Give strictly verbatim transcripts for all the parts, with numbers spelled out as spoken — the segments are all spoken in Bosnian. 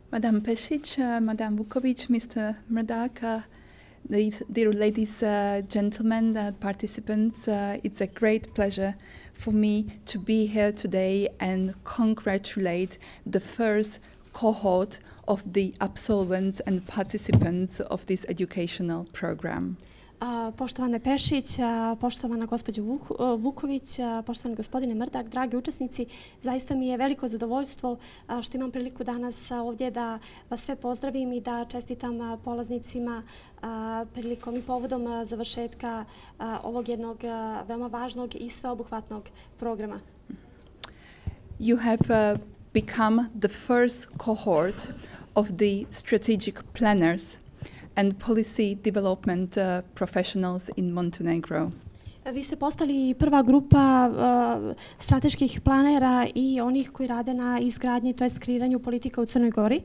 Madam Pesic, uh, Madam Vukovic, Mister Mrdak, uh, ladies, dear ladies, uh, gentlemen, uh, participants, uh, it's a great pleasure for me to be here today and congratulate the first cohort of the absolvents and participants of this educational program. Uh, poštovana Pešić, uh, poštovana gospođo Vuk, uh, Vuković, uh, poštovani gospodine Mrdak, dragi učesnici, zaista mi je veliko zadovoljstvo uh, što imam priliku danas uh, ovdje da vas sve pozdravim i da čestitam uh, polaznicima uh, prilikom i povodom uh, završetka uh, ovog jednog uh, veoma važnog i sveobuhvatnog programa. You have uh, become the first cohort of the strategic planners and policy development uh, professionals in Montenegro. Vi ste postali prva grupa uh, strateških planera i onih koji rade na izgradnji, to jest kreiranju politika u Crnoj Gori.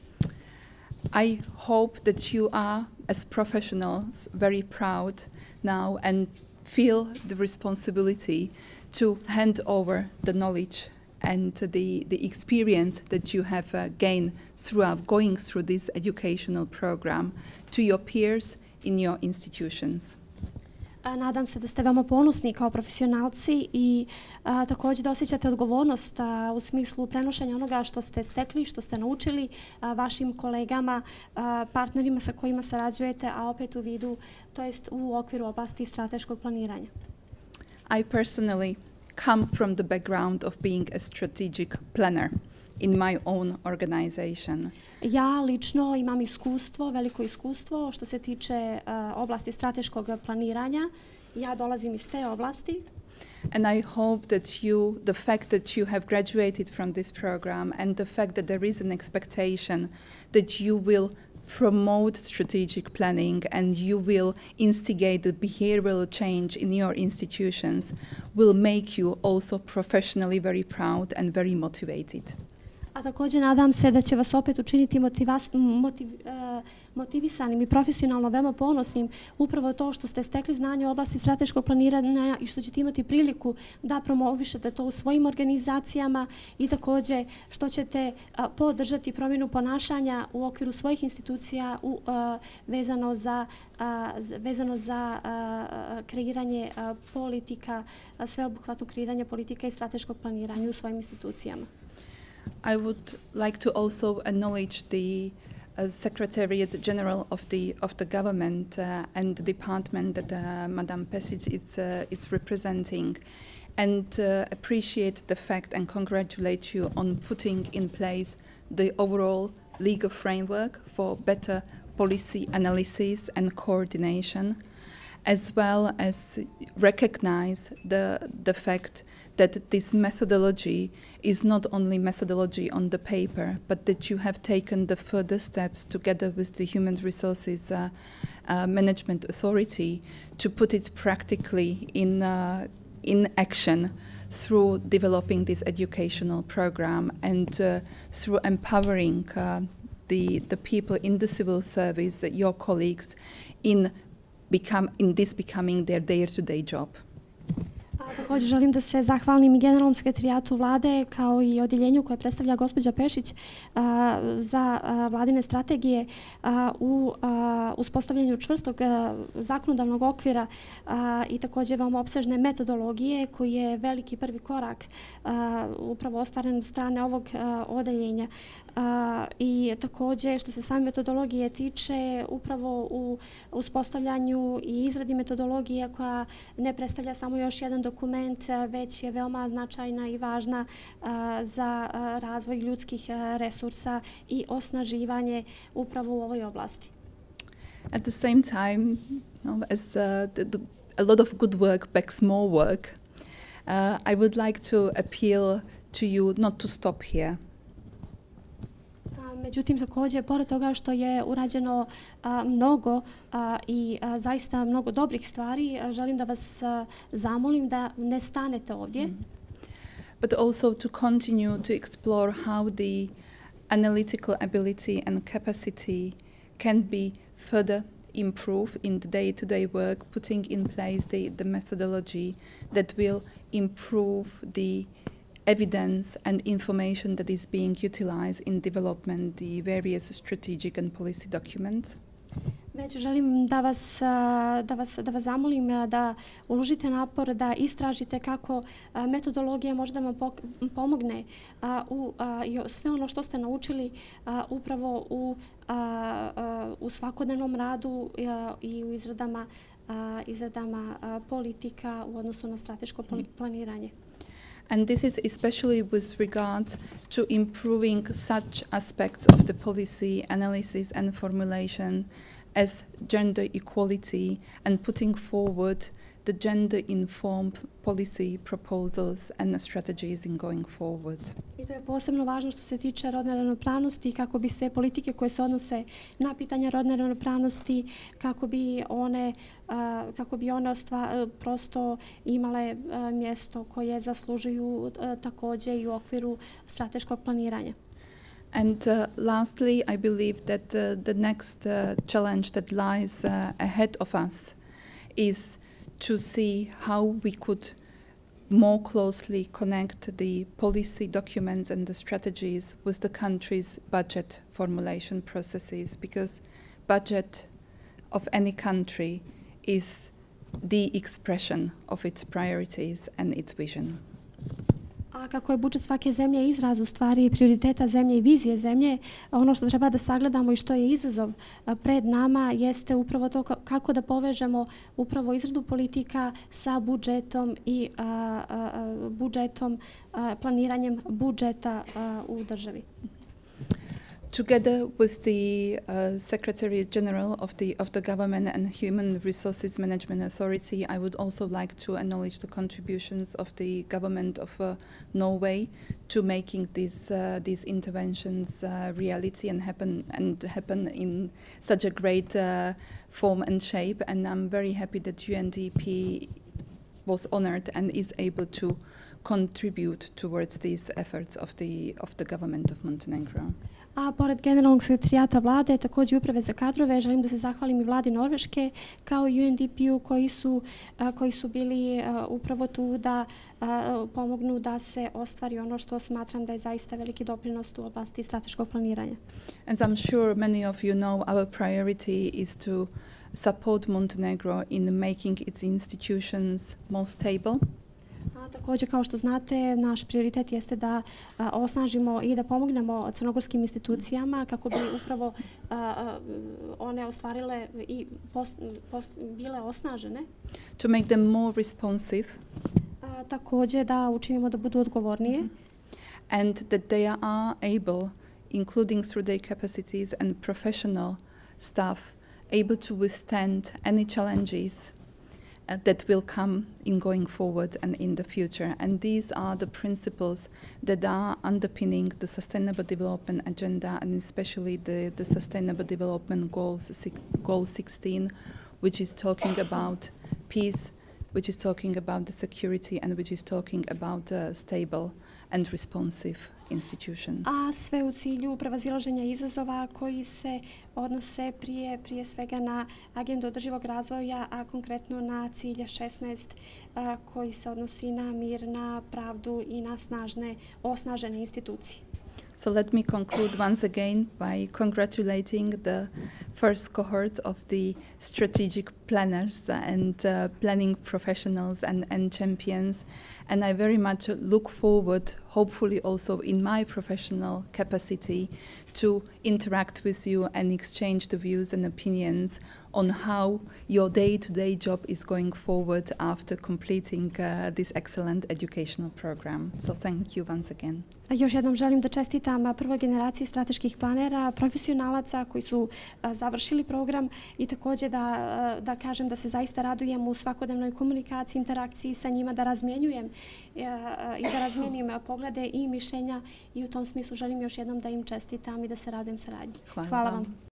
I hope that you are, as professionals, very proud now and feel the responsibility to hand over the knowledge and the, the experience that you have uh, gained throughout going through this educational program to your peers in your institutions. Nadam se da ste veoma ponosni kao profesionalci i a, također da osjećate odgovornost a, u smislu prenošenja onoga što ste stekli, što ste naučili a, vašim kolegama, a, partnerima sa kojima sarađujete, a opet u vidu, to jest u okviru oblasti strateškog planiranja. I personally come from the background of being a strategic planner in my own organization. Ja lično imam iskustvo, veliko iskustvo što se tiče uh, oblasti strateškog planiranja. Ja dolazim iz te oblasti. And I hope that you, the fact that you have graduated from this program and the fact that there is an expectation that you will promote strategic planning and you will instigate the behavioral change in your institutions will make you also professionally very proud and very motivated. A također nadam se da će vas opet učiniti motivas, motiv, uh, motivisanim i profesionalno veoma ponosnim upravo to što ste stekli znanje u oblasti strateškog planiranja i što ćete imati priliku da promovišete to u svojim organizacijama i također što ćete uh, podržati promjenu ponašanja u okviru svojih institucija u, uh, vezano za, uh, vezano za uh, kreiranje uh, politika, uh, sveobuhvatno kreiranje politika i strateškog planiranja u svojim institucijama. I would like to also acknowledge the uh, Secretariat General of the of the government uh, and the department that uh, Madame Pesic is uh, is representing, and uh, appreciate the fact and congratulate you on putting in place the overall legal framework for better policy analysis and coordination, as well as recognize the the fact that this methodology is not only methodology on the paper, but that you have taken the further steps together with the Human Resources uh, uh, Management Authority to put it practically in, uh, in action through developing this educational program and uh, through empowering uh, the, the people in the civil service, uh, your colleagues, in, become, in this becoming their day-to-day job. Također želim da se zahvalim i Generalnom sekretarijatu vlade kao i odjeljenju koje predstavlja gospođa Pešić a, za a, vladine strategije a, u a, uspostavljanju čvrstog a, zakonodavnog okvira a, i također veoma opsežne metodologije koji je veliki prvi korak a, upravo ostvaren od strane ovog a, odjeljenja. A, I također što se same metodologije tiče upravo u uspostavljanju i izradi metodologije koja ne predstavlja samo još jedan dokument, već je veoma značajna i važna a, za a, razvoj ljudskih a, resursa i osnaživanje upravo u ovoj oblasti. At the same time, you know, as uh, the, the, a lot of good work backs more work, uh, I would like to appeal to you not to stop here. Međutim, također, pored toga što je urađeno a, mnogo a, i a, zaista mnogo dobrih stvari, a, želim da vas a, zamolim da ne stanete ovdje. Mm. But also to continue to explore how the analytical ability and capacity can be further improved in the day-to-day work, putting in place the, the methodology that will improve the evidence and information that is being utilized in development the various strategic and policy documents. Već želim da vas, da vas, da vas zamolim da uložite napor, da istražite kako metodologija može da vam pomogne u sve ono što ste naučili upravo u, u svakodnevnom radu i u izradama, izradama politika u odnosu na strateško planiranje. And this is especially with regards to improving such aspects of the policy analysis and formulation as gender equality and putting forward the gender-informed policy proposals and strategies in going forward. I to je posebno važno što se tiče rodne ravnopravnosti, kako bi se politike koje se odnose na pitanja rodne ravnopravnosti, kako bi one, uh, kako bi one ostva, uh, prosto imale uh, mjesto koje zaslužuju uh, također i u okviru strateškog planiranja. And uh, lastly, I believe that uh, the next uh, challenge that lies uh, ahead of us is to see how we could more closely connect the policy documents and the strategies with the country's budget formulation processes, because budget of any country is the expression of its priorities and its vision. A kako je budžet svake zemlje izraz u stvari prioriteta zemlje i vizije zemlje, ono što treba da sagledamo i što je izazov pred nama jeste upravo to kako da povežemo upravo izradu politika sa budžetom i a, a, budžetom, a, planiranjem budžeta a, u državi. Together with the uh, Secretary General of the of the Government and Human Resources Management Authority, I would also like to acknowledge the contributions of the government of uh, Norway to making these uh, these interventions uh, reality and happen and happen in such a great uh, form and shape. And I'm very happy that U N D P was honored and is able to contribute towards these efforts of the of the government of Montenegro. A pored generalnog sekretarijata vlade, također i uprave za kadrove, želim da se zahvalim i vladi Norveške kao i U N D P-u koji su, a, koji su bili a, upravo tu da a, pomognu da se ostvari ono što smatram da je zaista veliki doprinos u oblasti strateškog planiranja. As I'm sure many of you know, our priority is to support Montenegro in making its institutions more stable. A, također, kao što znate, naš prioritet jeste da a, osnažimo i da pomognemo crnogorskim institucijama kako bi upravo a, a, one ostvarile i post, post, bile osnažene. To make them more responsive. A, također da učinimo da budu odgovornije. Mm-hmm. And that they are able, including through their capacities and professional staff, able to withstand any challenges Uh, that will come in going forward and in the future. And these are the principles that are underpinning the Sustainable Development Agenda, and especially the, the Sustainable Development Goals, six, Goal sixteen, which is talking about peace, which is talking about the security, and which is talking about uh, stable and responsive institutions. A sve u cilju prevazilaženja izazova koji se odnose prije, prije svega na agendu održivog razvoja, a konkretno na cilj šesnaest a, koji se odnosi na mir, na pravdu i na snažne, osnažene institucije. So let me conclude once again by congratulating the first cohort of the strategic planners and uh, planning professionals and, and champions. And I very much look forward, hopefully also in my professional capacity, to interact with you and exchange the views and opinions on how your day-to-day job is going forward after completing uh, this excellent educational program. So thank you once again. Još jednom želim da čestitam prvoj generaciji strateških planera, profesionalaca koji su a, završili program i također da, a, da kažem da se zaista radujem u svakodnevnoj komunikaciji, interakciji sa njima, da razmjenjujem a, a, i da razmijenim poglede i mišljenja i u tom smislu želim još jednom da im čestitam i da se radujem saradnji. Hvala, Hvala vam. vam.